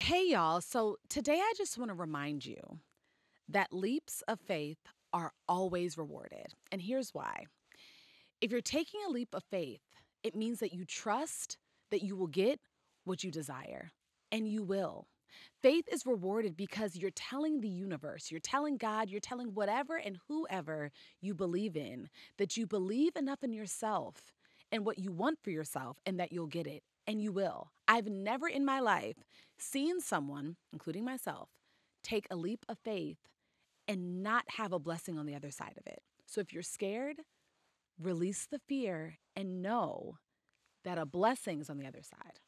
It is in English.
Hey, y'all. So today I just want to remind you that leaps of faith are always rewarded. And here's why. If you're taking a leap of faith, it means that you trust that you will get what you desire, and you will. Faith is rewarded because you're telling the universe, you're telling God, you're telling whatever and whoever you believe in that you believe enough in yourself and what you want for yourself and that you'll get it, and you will. I've never in my life seen someone, including myself, take a leap of faith and not have a blessing on the other side of it. So if you're scared, release the fear and know that a blessing is on the other side.